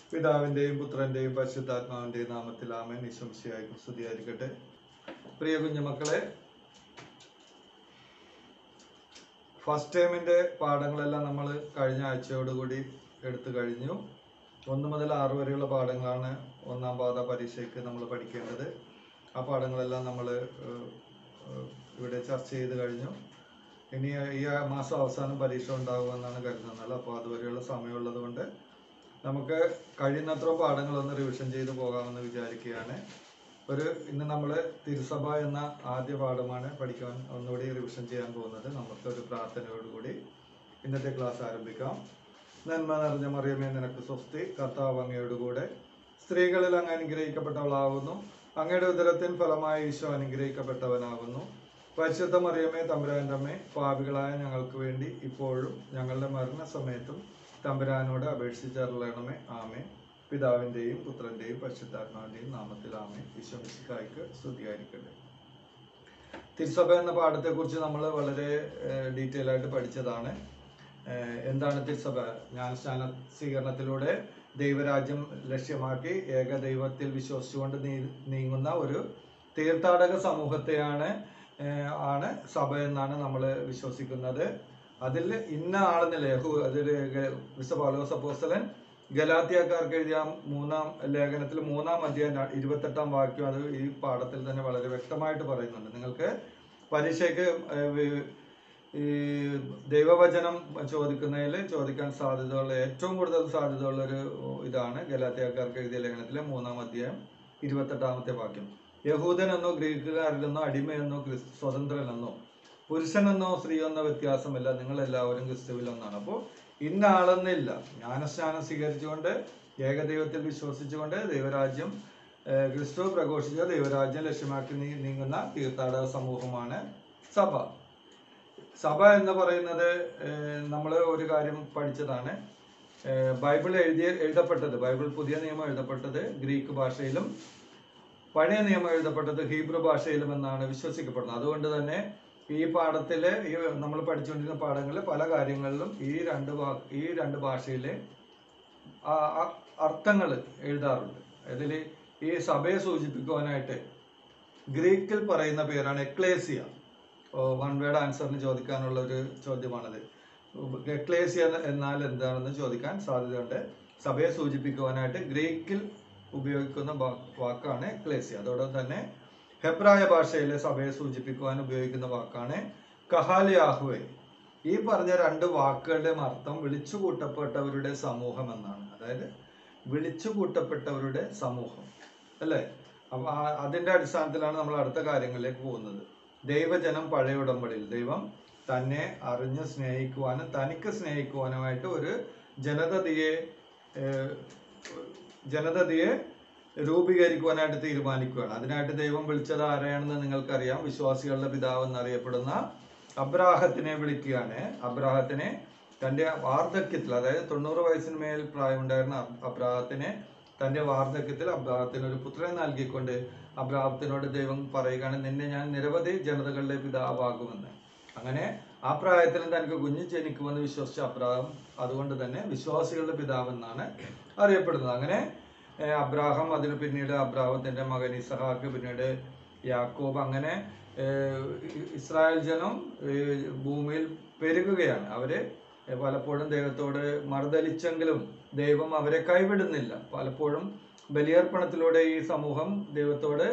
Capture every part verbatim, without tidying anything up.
പിതാവിന്റെയും പുത്രന്റെയും പരിശുദ്ധാത്മാവിന്റെയും നാമത്തിൽ ആമേൻ. ഈശോമിശിഹായ്ക്ക് സ്തുതിയായിരിക്കട്ടെ. പ്രിയ കുഞ്ഞുമക്കളെ, ഫസ്റ്റ് ടൈമിന്റെ പാഠങ്ങളെല്ലാം നമ്മൾ കഴിഞ്ഞ ആഴ്ചയോടുകൂടി എടുത്തു കഴിഞ്ഞു. ഒന്ന് മുതൽ ആറ് വരെയുള്ള പാഠങ്ങളാണ് ഒന്നാം പാദ പരീക്ഷയ്ക്ക് നമ്മൾ പഠിക്കേണ്ടത്. ആ പാഠങ്ങളെല്ലാം നമ്മൾ ഇവിടെ ചർച്ച ചെയ്ത് കഴിഞ്ഞു. ഇനി ഈ മാസം അവസാനം പരീക്ഷ ഉണ്ടാകുമെന്നാണ് കരുതുന്നത്. അപ്പോൾ അതുവരെയുള്ള സമയമുള്ളത് കൊണ്ട് നമുക്ക് കഴിയുന്നത്ര പാഠങ്ങളൊന്ന് റിവിഷൻ ചെയ്ത് പോകാമെന്ന് വിചാരിക്കുകയാണ്. ഒരു ഇന്ന് നമ്മൾ തിരുസഭ എന്ന ആദ്യ പാഠമാണ് പഠിക്കാൻ ഒന്നുകൂടി റിവിഷൻ ചെയ്യാൻ പോകുന്നത്. നമുക്കൊരു പ്രാർത്ഥനയോടുകൂടി ഇന്നത്തെ ക്ലാസ് ആരംഭിക്കാം. നന്മ നിറഞ്ഞ മറിയമേ, നിനക്ക് സ്വസ്തി, കർത്താവ് അങ്ങയോടുകൂടെ സ്ത്രീകളിൽ അങ്ങ് അനുഗ്രഹിക്കപ്പെട്ടവളാകുന്നു. അങ്ങയുടെ ഉദരത്തിൻ ഫലമായ ഈശോ അനുഗ്രഹിക്കപ്പെട്ടവനാകുന്നു. പരിശുദ്ധ മറിയമേ, തമ്പുരാന്റെ അമ്മേ, പാപികളായ ഞങ്ങൾക്ക് വേണ്ടി ഇപ്പോഴും ഞങ്ങളുടെ മരണസമയത്തും തമ്പുരാനോട് അപേക്ഷിച്ചറിയണമേ. ആമേൻ. പിതാവിന്റെയും പുത്രന്റെയും പരിശുദ്ധാത്മാവിന്റെയും നാമത്തിൽ ആമേൻ. ഈശോമിശിഹായ്ക്ക് സ്തുതിയായിരിക്കട്ടെ. തിരുസഭ എന്ന പാഠത്തെ കുറിച്ച് നമ്മൾ വളരെ ഡീറ്റെയിൽ ആയിട്ട് പഠിച്ചതാണ്. എന്താണ് തിരുസഭ? ജ്ഞാനസ്നാന സ്വീകരണത്തിലൂടെ ദൈവരാജ്യം ലക്ഷ്യമാക്കി ഏകദൈവത്തിൽ വിശ്വസിച്ചുകൊണ്ട് നീങ്ങുന്ന ഒരു തീർത്ഥാടക സമൂഹത്തെയാണ് ആണ് സഭ എന്നാണ് നമ്മൾ വിശ്വസിക്കുന്നത്. അതിൽ ഇന്ന ആളെന്നില്ല യഹൂ അതിൽ വിശുദ്ധ പൗലോസ് അപ്പോസ്തലൻ ഗലാത്യക്കാർക്ക് എഴുതിയ മൂന്നാം ലേഖനത്തിൽ മൂന്നാം അധ്യായം ഇരുപത്തെട്ടാം വാക്യം അത് ഈ പാഠത്തിൽ തന്നെ വളരെ വ്യക്തമായിട്ട് പറയുന്നുണ്ട്. നിങ്ങൾക്ക് പരീക്ഷയ്ക്ക് ഈ ദൈവവചനം ചോദിക്കുന്നതിൽ ചോദിക്കാൻ സാധ്യതയുള്ള ഏറ്റവും കൂടുതൽ സാധ്യതയുള്ള ഒരു ഇതാണ് ഗലാത്യക്കാർക്ക് എഴുതിയ ലേഖനത്തിലെ മൂന്നാം അധ്യായം ഇരുപത്തെട്ടാമത്തെ വാക്യം. യഹൂദനെന്നോ ഗ്രീക്കുകാരനെന്നോ അടിമയെന്നോ ക്രിസ്തു സ്വതന്ത്രനെന്നോ പുരുഷനെന്നോ സ്ത്രീയെന്നോ വ്യത്യാസമില്ല, നിങ്ങൾ എല്ലാവരും ക്രിസ്തുവിൽ ഒന്നാണ്. അപ്പോൾ ഇന്ന ആളെന്നില്ല. ജ്ഞാനസ്നാനം സ്വീകരിച്ചുകൊണ്ട് ഏകദൈവത്തിൽ വിശ്വസിച്ചുകൊണ്ട് ദൈവരാജ്യം ക്രിസ്തു പ്രഘോഷിച്ച ദൈവരാജ്യം ലക്ഷ്യമാക്കി നീങ്ങുന്ന തീർത്ഥാടക സമൂഹമാണ് സഭ. സഭ എന്ന് പറയുന്നത് നമ്മൾ ഒരു കാര്യം പഠിച്ചതാണ്. ബൈബിൾ എഴുതിയ എഴുതപ്പെട്ടത് ബൈബിൾ പുതിയ നിയമം എഴുതപ്പെട്ടത് ഗ്രീക്ക് ഭാഷയിലും പഴയ നിയമം എഴുതപ്പെട്ടത് ഹീബ്രു ഭാഷയിലും എന്നാണ് വിശ്വസിക്കപ്പെടുന്നത്. അതുകൊണ്ട് തന്നെ ഈ പാഠത്തില് ഈ നമ്മൾ പഠിച്ചുകൊണ്ടിരുന്ന പാഠങ്ങളിൽ പല കാര്യങ്ങളിലും ഈ രണ്ട് ഈ രണ്ട് ഭാഷയിലെ അർത്ഥങ്ങൾ എഴുതാറുണ്ട്. അതിൽ ഈ സഭയെ സൂചിപ്പിക്കുവാനായിട്ട് ഗ്രീക്കിൽ പറയുന്ന പേരാണ് എക്ലേസിയ. വൺ വേർഡ് ആൻസറിന് ചോദിക്കാനുള്ള ഒരു ചോദ്യമാണത്. എക്ലേസിയ എന്നാൽ എന്താണെന്ന് ചോദിക്കാൻ സാധ്യതയുണ്ട്. സഭയെ സൂചിപ്പിക്കുവാനായിട്ട് ഗ്രീക്കിൽ ഉപയോഗിക്കുന്ന വാക്കാണ് എക്ലേസിയ. അതോടൊപ്പം തന്നെ ഹെബ്രായ ഭാഷയിലെ സഭയെ സൂചിപ്പിക്കുവാൻ ഉപയോഗിക്കുന്ന വാക്കാണ് കഹാലിയാഹുവെ. ഈ പറഞ്ഞ രണ്ട് വാക്കുകളുടെയും അർത്ഥം വിളിച്ചു കൂട്ടപ്പെട്ടവരുടെ സമൂഹം എന്നാണ്. അതായത് വിളിച്ചു കൂട്ടപ്പെട്ടവരുടെ സമൂഹം, അല്ലേ? അപ്പൊ അതിന്റെ അടിസ്ഥാനത്തിലാണ് നമ്മൾ അടുത്ത കാര്യങ്ങളിലേക്ക് പോകുന്നത്. ദൈവജനം പഴയ ഉടമ്പടിയിൽ ദൈവം തന്നെ അറിഞ്ഞ് സ്നേഹിക്കുവാനും തനിക്ക് സ്നേഹിക്കുവാനുമായിട്ട് ഒരു ജനതയെ ജനതയെ രൂപീകരിക്കുവാനായിട്ട് തീരുമാനിക്കുകയാണ്. അതിനായിട്ട് ദൈവം വിളിച്ചത് ആരെയാണെന്ന് നിങ്ങൾക്കറിയാം. വിശ്വാസികളുടെ പിതാവ് എന്നറിയപ്പെടുന്ന അബ്രാഹത്തിനെ വിളിക്കുകയാണ്. അബ്രാഹത്തിനെ തൻ്റെ വാർദ്ധക്യത്തിൽ, അതായത് തൊണ്ണൂറ് വയസ്സിന് മേൽ പ്രായമുണ്ടായിരുന്ന അബ്രാഹത്തിനെ തൻ്റെ വാർദ്ധക്യത്തിൽ അബ്രാഹത്തിന് ഒരു പുത്രനെ നൽകിക്കൊണ്ട് അബ്രാഹത്തിനോട് ദൈവം പറയുകയാണ്, നിന്നെ ഞാൻ നിരവധി ജനതകളുടെ പിതാവാകുമെന്ന്. അങ്ങനെ ആ പ്രായത്തിലും തനിക്ക് കുഞ്ഞ് ജനിക്കുമെന്ന് വിശ്വസിച്ച അബ്രാഹം അതുകൊണ്ട് തന്നെ വിശ്വാസികളുടെ പിതാവ് എന്നാണ് അറിയപ്പെടുന്നത്. അങ്ങനെ അബ്രാഹം, അതിന് പിന്നീട് അബ്രാഹത്തിന്റെ മകൻ ഇസഹാക്ക്, പിന്നീട് യാക്കോബ്, അങ്ങനെ ഇസ്രായേൽ ജനം ഭൂമിയിൽ പെരുകുകയാണ്. അവര് പലപ്പോഴും ദൈവത്തോട് മറുതലിച്ചെങ്കിലും ദൈവം അവരെ കൈവിടുന്നില്ല. പലപ്പോഴും ബലിയർപ്പണത്തിലൂടെ ഈ സമൂഹം ദൈവത്തോട്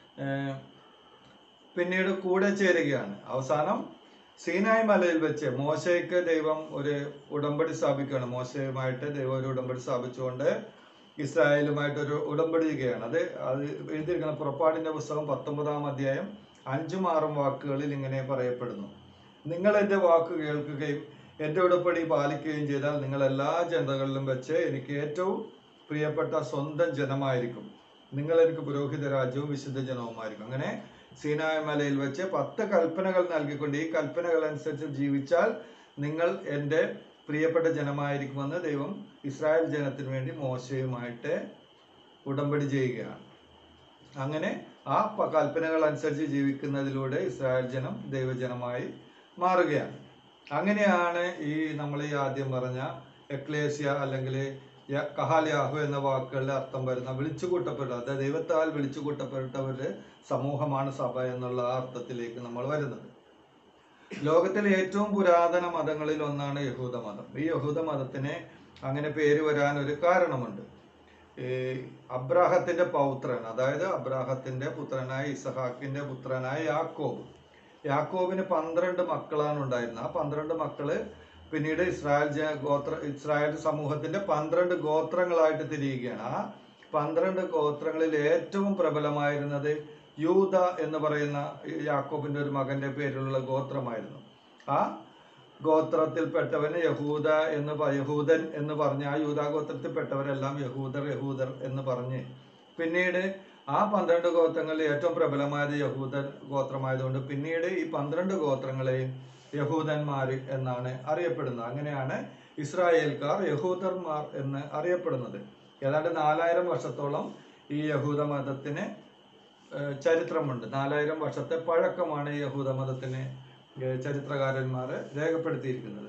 പിന്നീട് കൂടെ ചേരുകയാണ്. അവസാനം സീനായ് മലയിൽ വെച്ച് മോശയ്ക്ക് ദൈവം ഒരു ഉടമ്പടി സ്ഥാപിക്കുകയാണ്. മോശയുമായിട്ട് ദൈവം ഒരു ഉടമ്പടി സ്ഥാപിച്ചുകൊണ്ട് ഇസ്രായേലുമായിട്ടൊരു ഉടമ്പടി ചെയ്യുകയാണ്. അത് അത് എഴുതിയിരിക്കുന്ന പുറപ്പാടിന്റെ പുസ്തകം പത്തൊമ്പതാം അധ്യായം അഞ്ചും ആറും വാക്കുകളിൽ ഇങ്ങനെ പറയപ്പെടുന്നു: നിങ്ങൾ എൻ്റെ വാക്ക് കേൾക്കുകയും എൻ്റെ ഉടമ്പടി പാലിക്കുകയും ചെയ്താൽ നിങ്ങൾ എല്ലാ ജനതകളിലും വെച്ച് എനിക്ക് ഏറ്റവും പ്രിയപ്പെട്ട സ്വന്തം ജനമായിരിക്കും. നിങ്ങൾ എനിക്ക് പുരോഹിത രാജ്യവും വിശുദ്ധ ജനവുമായിരിക്കും. അങ്ങനെ സീനായ് മലയിൽ വെച്ച് പത്ത് കൽപ്പനകൾ നൽകിക്കൊണ്ട് ഈ കൽപ്പനകൾ അനുസരിച്ച് ജീവിച്ചാൽ നിങ്ങൾ എൻ്റെ പ്രിയപ്പെട്ട ജനമായിരിക്കുമെന്ന് ദൈവം ഇസ്രായേൽ ജനത്തിന് വേണ്ടി മോശയുമായിട്ട് ഉടമ്പടി ചെയ്യുകയാണ്. അങ്ങനെ ആ കൽപ്പനകൾ അനുസരിച്ച് ജീവിക്കുന്നതിലൂടെ ഇസ്രായേൽ ജനം ദൈവജനമായി മാറുകയാണ്. അങ്ങനെയാണ് ഈ നമ്മൾ ഈ ആദ്യം പറഞ്ഞ എക്ലേസിയ അല്ലെങ്കിൽ കഹാൽ യാഹു എന്ന വാക്കുകളുടെ അർത്ഥം വരുന്ന വിളിച്ചു കൂട്ടപ്പെട്ട, അതായത് ദൈവത്താൽ വിളിച്ചു കൂട്ടപ്പെട്ടവരുടെ സമൂഹമാണ് സഭ എന്നുള്ള ആ അർത്ഥത്തിലേക്ക് നമ്മൾ വരുന്നത്. ലോകത്തിലെ ഏറ്റവും പുരാതന മതങ്ങളിൽ ഒന്നാണ് യഹൂദ മതം. ഈ യഹൂദ മതത്തിന് അങ്ങനെ പേര് വരാൻ ഒരു കാരണമുണ്ട്. ഈ അബ്രാഹത്തിന്റെ പൗത്രൻ, അതായത് അബ്രാഹത്തിന്റെ പുത്രനായ ഇസഹാക്കിന്റെ പുത്രനായ യാക്കോബ്, യാക്കോബിന് പന്ത്രണ്ട് മക്കളാണ് ഉണ്ടായിരുന്നത്. ആ പന്ത്രണ്ട് മക്കള് പിന്നീട് ഇസ്രായേൽ ഗോത്ര ഇസ്രായേൽ സമൂഹത്തിന്റെ പന്ത്രണ്ട് ഗോത്രങ്ങളായിട്ട് തിരിയുകയാണ്. ആ പന്ത്രണ്ട് ഗോത്രങ്ങളിൽ ഏറ്റവും പ്രബലമായിരുന്നത് യൂദ എന്ന് പറയുന്ന യാക്കോബിന്റെ ഒരു മകന്റെ പേരിലുള്ള ഗോത്രമായിരുന്നു. ആ ഗോത്രത്തിൽപ്പെട്ടവന് യഹൂദ എന്ന് യഹൂദൻ എന്ന് പറഞ്ഞ് ആ യൂദാ ഗോത്രത്തിൽപ്പെട്ടവരെല്ലാം യഹൂദർ യഹൂദർ എന്ന് പറഞ്ഞ് പിന്നീട് ആ പന്ത്രണ്ട് ഗോത്രങ്ങളിൽ ഏറ്റവും പ്രബലമായത് യഹൂദ ഗോത്രമായതുകൊണ്ട് പിന്നീട് ഈ പന്ത്രണ്ട് ഗോത്രങ്ങളെയും യഹൂദന്മാർ എന്നാണ് അറിയപ്പെടുന്നത്. അങ്ങനെയാണ് ഇസ്രായേൽക്കാർ യഹൂദന്മാർ എന്ന് അറിയപ്പെടുന്നത്. ഏതാണ്ട് നാലായിരം വർഷത്തോളം ഈ യഹൂദ മതത്തിന് ചരിത്രമുണ്ട്. നാലായിരം വർഷത്തെ പഴക്കമാണ് ഈ യഹൂദ മതത്തിന് ചരിത്രകാരന്മാർ രേഖപ്പെടുത്തിയിരിക്കുന്നത്.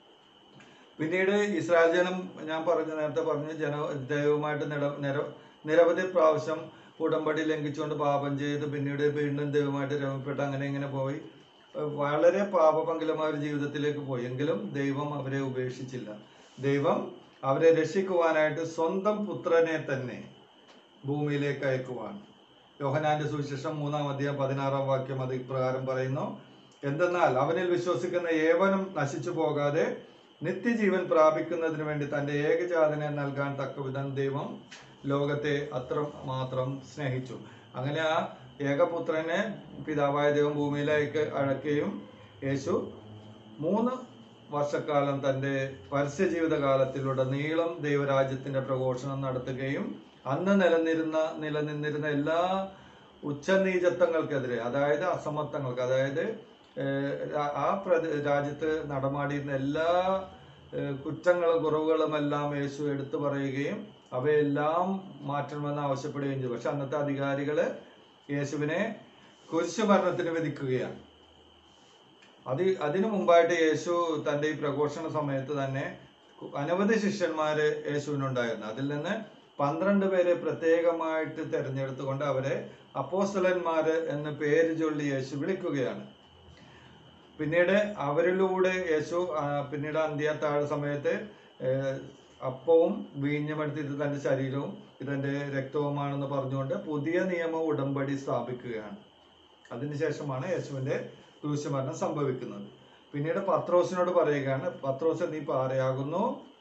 പിന്നീട് ഇസ്രായേൽ ജനം, ഞാൻ പറഞ്ഞ നേരത്തെ പറഞ്ഞു, ജന ദൈവവുമായിട്ട് നിര നിര നിരവധി പ്രാവശ്യം ഉടമ്പടി ലംഘിച്ചുകൊണ്ട് പാപം ചെയ്ത് പിന്നീട് വീണ്ടും ദൈവമായിട്ട് രമപ്പെട്ട് അങ്ങനെ ഇങ്ങനെ പോയി വളരെ പാപപങ്കിലമായ ഒരു ജീവിതത്തിലേക്ക് പോയി. എങ്കിലും ദൈവം അവരെ ഉപേക്ഷിച്ചില്ല. ദൈവം അവരെ രക്ഷിക്കുവാനായിട്ട് സ്വന്തം പുത്രനെ തന്നെ ഭൂമിയിലേക്ക് അയക്കുവാൻ. യോഹന്നാന്റെ സുവിശേഷം മൂന്നാം അധ്യായം പതിനാറാം വാക്യം അത് ഇപ്രകാരം പറയുന്നു: എന്തെന്നാൽ അവനിൽ വിശ്വസിക്കുന്ന ഏവനും നശിച്ചു പോകാതെ നിത്യജീവൻ പ്രാപിക്കുന്നതിന് വേണ്ടി തന്റെ ഏകജാതനെ നൽകാൻ തക്കവിധം ദൈവം ലോകത്തെ അത്ര മാത്രം സ്നേഹിച്ചു. അങ്ങനെ ആ ഏകപുത്രനെ പിതാവായ ദൈവം ഭൂമിയിലേക്ക് അഴക്കുകയും യേശു മൂന്ന് വർഷക്കാലം തൻ്റെ പരസ്യ ജീവിതകാലത്തിലുടനീളം ദൈവരാജ്യത്തിന്റെ പ്രഘോഷണം നടത്തുകയും അന്ന് നിലനിരുന്ന നിലനിന്നിരുന്ന എല്ലാ ഉച്ചനീചത്വങ്ങൾക്കെതിരെ, അതായത് അസമത്വങ്ങൾക്ക്, അതായത് ആ രാജ്യത്ത് നടമാടിയിരുന്ന എല്ലാ കുറ്റങ്ങളും കുറവുകളും എല്ലാം യേശു എടുത്തു പറയുകയും അവയെല്ലാം മാറ്റണമെന്ന് ആവശ്യപ്പെടുകയും ചെയ്തു. പക്ഷെ അന്നത്തെ അധികാരികള് യേശുവിനെ കുരിശുമരണത്തിന് വിധിക്കുകയാണ്. അത് അതിനു മുമ്പായിട്ട് യേശു തൻ്റെ ഈ പ്രഘോഷണ സമയത്ത് തന്നെ അനവധി ശിഷ്യന്മാര് യേശുവിനുണ്ടായിരുന്നു. അതിൽ നിന്ന് പന്ത്രണ്ട് പേരെ പ്രത്യേകമായിട്ട് തിരഞ്ഞെടുത്തുകൊണ്ട് അവരെ അപ്പോസ്തലന്മാര് എന്ന് പേര് ചൊല്ലി യേശു വിളിക്കുകയാണ്. പിന്നീട് അവരിലൂടെ യേശു പിന്നീട് അന്ത്യത്താഴ സമയത്ത് അപ്പവും വീഞ്ഞുമെടുത്ത് ഇത് തൻ്റെ ശരീരവും ഇതെൻ്റെ രക്തവുമാണെന്ന് പറഞ്ഞുകൊണ്ട് പുതിയ നിയമ ഉടമ്പടി സ്ഥാപിക്കുകയാണ്. അതിനുശേഷമാണ് യേശുവിൻ്റെ ക്രൂശുമരണം സംഭവിക്കുന്നത്. പിന്നീട് പത്രോസിനോട് പറയുകയാണ്: പത്രോസ്, നീ പാറയാകുന്നു,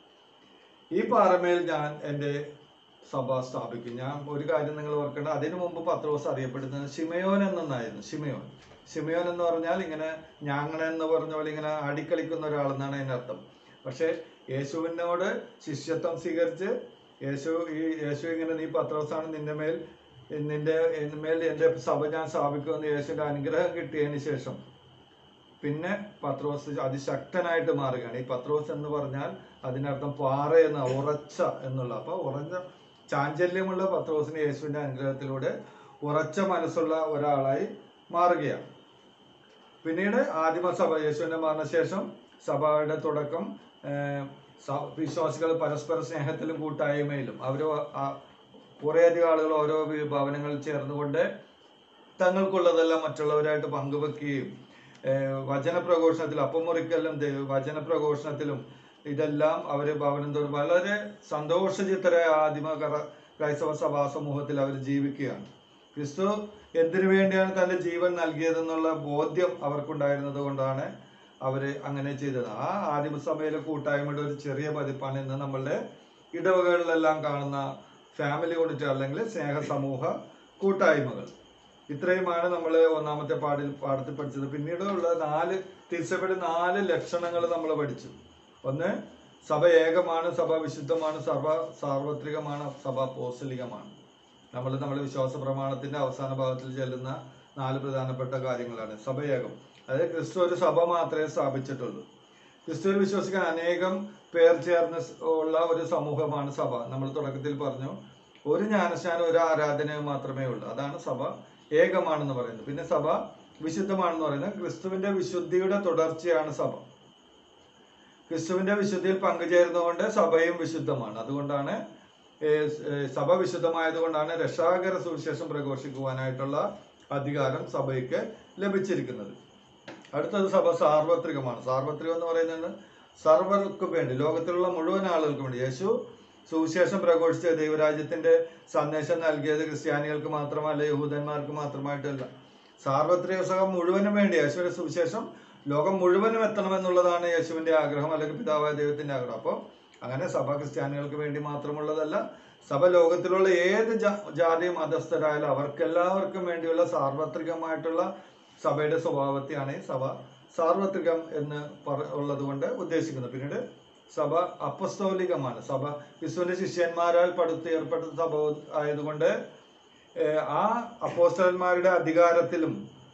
ഈ പാറമേൽ ഞാൻ എൻ്റെ സഭ സ്ഥാപിക്കും. ഞാൻ ഒരു കാര്യം നിങ്ങൾ ഓർക്കേണ്ട, അതിനു മുമ്പ് പത്രോസ് അറിയപ്പെടുന്നത് ശിമയോൻ എന്നായിരുന്നു. ശിമയോൻ ശിമയോൻ എന്ന് പറഞ്ഞാൽ ഇങ്ങനെ ഞാങ്ങണ എന്ന് പറഞ്ഞ പോലെ ഇങ്ങനെ ആടിക്കളിക്കുന്ന ഒരാളെന്നാണ് അതിനർത്ഥം. പക്ഷെ യേശുവിനോട് ശിഷ്യത്വം സ്വീകരിച്ച് യേശു ഈ യേശു ഇങ്ങനെ നീ പത്രോസാണ്, നിന്റെ മേൽ നിന്റെ മേൽ എൻ്റെ സഭ ഞാൻ സ്ഥാപിക്കുമെന്ന് യേശുവിൻ്റെ അനുഗ്രഹം കിട്ടിയതിന് ശേഷം പിന്നെ പത്രോസ് അതിശക്തനായിട്ട് മാറുകയാണ്. ഈ പത്രോസ് എന്ന് പറഞ്ഞാൽ അതിനർത്ഥം പാറ എന്ന ഉറച്ച എന്നുള്ള. അപ്പൊ ഉറച്ച ചാഞ്ചല്യമുള്ള പത്രോസിന് യേശുവിൻ്റെ അനുഗ്രഹത്തിലൂടെ ഉറച്ച മനസ്സുള്ള ഒരാളായി മാറുകയാണ്. പിന്നീട് ആദിമസഭ, യേശുവിൻ്റെ മരണശേഷം സഭയുടെ തുടക്കം വിശ്വാസികൾ പരസ്പര സ്നേഹത്തിലും കൂട്ടായ്മയിലും അവർ കുറേയധികം ആളുകൾ ഓരോ ഭവനങ്ങളിൽ ചേർന്നുകൊണ്ട് തങ്ങൾക്കുള്ളതെല്ലാം മറ്റുള്ളവരായിട്ട് പങ്കുവെക്കുകയും വചനപ്രഘോഷണത്തിലും അപ്പം മുറിക്കലും വചനപ്രഘോഷണത്തിലും ഇതെല്ലാം അവർ ഭവനം തോറും വളരെ സന്തോഷചിത്തരായ ആദിമ ക്രൈസ്തവ സഭാ സമൂഹത്തിൽ അവർ ജീവിക്കുകയാണ്. ക്രിസ്തു എന്തിനു വേണ്ടിയാണ് തൻ്റെ ജീവൻ നൽകിയതെന്നുള്ള ബോധ്യം അവർക്കുണ്ടായിരുന്നത് കൊണ്ടാണ് അവർ അങ്ങനെ ചെയ്തത്. ആ ആദിമസഭയിലെ കൂട്ടായ്മയുടെ ഒരു ചെറിയ പതിപ്പാണ് ഇന്ന് നമ്മളുടെ ഇടവകളിലെല്ലാം കാണുന്ന ഫാമിലി യൂണിറ്റ് അല്ലെങ്കിൽ സ്നേഹ സമൂഹ കൂട്ടായ്മകൾ. ഇത്രയുമാണ് നമ്മൾ ഒന്നാമത്തെ പാടിൽ പാഠത്തിൽ പഠിച്ചത്. പിന്നീടുള്ള നാല് തിരിച്ചപ്പെട്ട നാല് ലക്ഷണങ്ങൾ നമ്മൾ പഠിച്ചു. ഒന്ന്, സഭ ഏകമാണ്, സഭ വിശുദ്ധമാണ്, സഭ സാർവത്രികമാണ്, സഭ അപ്പോസ്തലികമാണ്. നമ്മൾ നമ്മുടെ വിശ്വാസ പ്രമാണത്തിന്റെ അവസാന ഭാഗത്തിൽ ചെല്ലുന്ന നാല് പ്രധാനപ്പെട്ട കാര്യങ്ങളാണ്. സഭ ഏകം, അതായത് ക്രിസ്തു ഒരു സഭ മാത്രമേ സ്ഥാപിച്ചിട്ടുള്ളൂ. ക്രിസ്തുവിൽ വിശ്വസിക്കാൻ അനേകം പേർ ചേർന്ന് ഉള്ള ഒരു സമൂഹമാണ് സഭ. നമ്മൾ തുടക്കത്തിൽ പറഞ്ഞു, ഒരു ജ്ഞാനസ്നാനം ഒരു ആരാധനയും മാത്രമേ ഉള്ളൂ. അതാണ് സഭ ഏകമാണെന്ന് പറയുന്നത്. പിന്നെ സഭ വിശുദ്ധമാണെന്ന് പറയുന്നത് ക്രിസ്തുവിന്റെ വിശുദ്ധിയുടെ തുടർച്ചയാണ് സഭ. ക്രിസ്തുവിന്റെ വിശുദ്ധിയിൽ പങ്കുചേരുന്നതുകൊണ്ട് സഭയും വിശുദ്ധമാണ്. അതുകൊണ്ടാണ് സഭ വിശുദ്ധമായതുകൊണ്ടാണ് രക്ഷാകര സുവിശേഷം പ്രഘോഷിക്കുവാനായിട്ടുള്ള അധികാരം സഭയ്ക്ക് ലഭിച്ചിരിക്കുന്നത്. അടുത്തത് സഭ സാർവത്രികമാണ്. സാർവത്രികം എന്ന് പറയുന്നത് സർവർക്കും വേണ്ടി, ലോകത്തിലുള്ള മുഴുവൻ ആളുകൾക്കും വേണ്ടി. യേശു സുവിശേഷം പ്രഘോഷിച്ച ദൈവരാജ്യത്തിന്റെ സന്ദേശം നൽകിയത് ക്രിസ്ത്യാനികൾക്ക് മാത്രമല്ല, യഹൂദന്മാർക്ക് മാത്രമായിട്ടല്ല, സാർവത്രിക സഭ മുഴുവനും വേണ്ടി യേശുവിന്റെ സുവിശേഷം ലോകം മുഴുവനും എത്തണമെന്നുള്ളതാണ് യേശുവിന്റെ ആഗ്രഹം, അല്ലെങ്കിൽ പിതാവായ ദൈവത്തിന്റെ ആഗ്രഹം. അപ്പോൾ അങ്ങനെ സഭ ക്രിസ്ത്യാനികൾക്ക് വേണ്ടി മാത്രമുള്ളതല്ല, സഭ ലോകത്തിലുള്ള ഏത് ജാതി മതസ്ഥരായാലും അവർക്കെല്ലാവർക്കും വേണ്ടിയുള്ള സാർവത്രികമായിട്ടുള്ള സഭയുടെ സ്വഭാവത്തെയാണ് സഭ സാർവത്രികം എന്ന് പറ ഉള്ളത് കൊണ്ട് ഉദ്ദേശിക്കുന്നത്. പിന്നീട് സഭ അപ്പസ്തോലികമാണ്. സഭ ക്രിസ്തുവിന്റെ ശിഷ്യന്മാരാൽ പടുത്തുയർപ്പെട്ട സഭ ആയതുകൊണ്ട് ആ അപ്പോസ്തലന്മാരുടെ അധികാരത്തിലും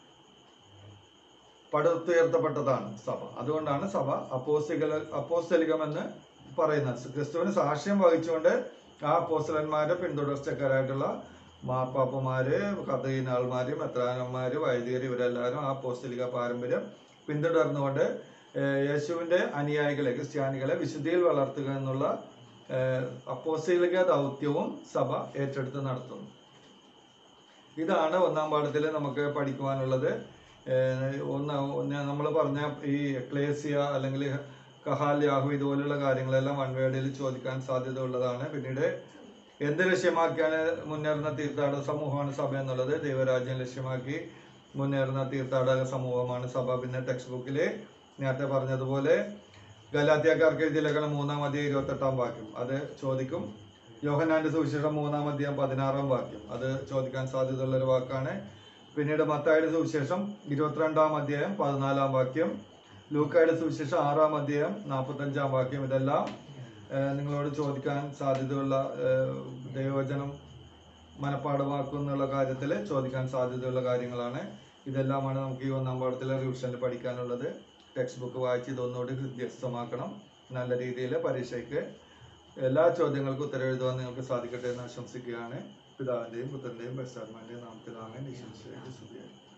പടുത്തുയർത്തപ്പെട്ടതാണ് സഭ. അതുകൊണ്ടാണ് സഭ അപ്പോസ്തലിക അപ്പോസ്തലികം എന്ന് പറയുന്നത്. ക്രിസ്തുവിന് സാക്ഷ്യം വഹിച്ചുകൊണ്ട് ആ അപ്പോസ്തലന്മാരുടെ പിന്തുടർച്ചക്കാരായിട്ടുള്ള മാർപ്പാപ്പമാര്, കർദ്ദിനാൾമാര്, മെത്രാനന്മാര്, വൈദികര് ഇവരെല്ലാവരും ആ അപ്പോസ്തലിക പാരമ്പര്യം പിന്തുടർന്നുകൊണ്ട് യേശുവിന്റെ അനുയായികളെ, ക്രിസ്ത്യാനികളെ വിശുദ്ധിയിൽ വളർത്തുക എന്നുള്ള അപ്പോസ്തലിക ദൗത്യവും സഭ ഏറ്റെടുത്ത് നടത്തുന്നു. ഇതാണ് ഒന്നാം പാഠത്തിൽ നമുക്ക് പഠിക്കുവാനുള്ളത്. ഒന്ന് നമ്മൾ പറഞ്ഞ ഈ എക്ലേസിയ അല്ലെങ്കിൽ കഹാൽ യാഹു ഇതുപോലുള്ള കാര്യങ്ങളെല്ലാം വൺ വേർഡിൽ ചോദിക്കാൻ സാധ്യത ഉള്ളതാണ്. പിന്നീട് എന്ത് ലക്ഷ്യമാക്കിയാണ് മുന്നേറുന്ന തീർത്ഥാടക സമൂഹമാണ് സഭ എന്നുള്ളത്, ദൈവരാജ്യം ലക്ഷ്യമാക്കി മുന്നേറുന്ന തീർത്ഥാടക സമൂഹമാണ് സഭ. പിന്നെ ടെക്സ്റ്റ് ബുക്കിൽ നേരത്തെ പറഞ്ഞതുപോലെ ഗലാത്യക്കാർക്ക് എഴുതിയ ലേഖനം മൂന്നാം അധ്യായം ഇരുപത്തെട്ടാം വാക്യം അത് ചോദിക്കും. യോഹന്നാന്റെ സുവിശേഷം മൂന്നാം അധ്യായം പതിനാറാം വാക്യം അത് ചോദിക്കാൻ സാധ്യതയുള്ള ഒരു വാക്കാണ്. പിന്നീട് മത്തായിയുടെ സുവിശേഷം ഇരുപത്തിരണ്ടാം അധ്യായം പതിനാലാം വാക്യം, ലൂക്കായുടെ സുവിശേഷം ആറാം അധ്യായം നാൽപ്പത്തഞ്ചാം വാക്യം ഇതെല്ലാം നിങ്ങളോട് ചോദിക്കാൻ സാധ്യതയുള്ള ദൈവവചനം മനഃപ്പാഠമാക്കുന്നുള്ള കാര്യത്തിൽ ചോദിക്കാൻ സാധ്യതയുള്ള കാര്യങ്ങളാണ്. ഇതെല്ലാമാണ് നമുക്ക് ഈ ഒന്നാം പാഠത്തിലെ റിവിഷനിൽ പഠിക്കാനുള്ളത്. ടെക്സ്റ്റ് ബുക്ക് വായിച്ച് ഇതൊന്നുകൂടി ഹൃദ്യസ്ഥമാക്കണം. നല്ല രീതിയിൽ പരീക്ഷയ്ക്ക് എല്ലാ ചോദ്യങ്ങൾക്കും ഉത്തരവെഴുതുവാൻ നിങ്ങൾക്ക് സാധിക്കട്ടെ എന്ന് ആശംസിക്കുകയാണ്. പിതാവിൻ്റെയും പുത്രൻ്റെയും പരിശുദ്ധാത്മാവിൻ്റെയും നാമത്തിൽ ആമേൻ. ഈശോമിശിഹായ്ക്ക് സ്തുതി.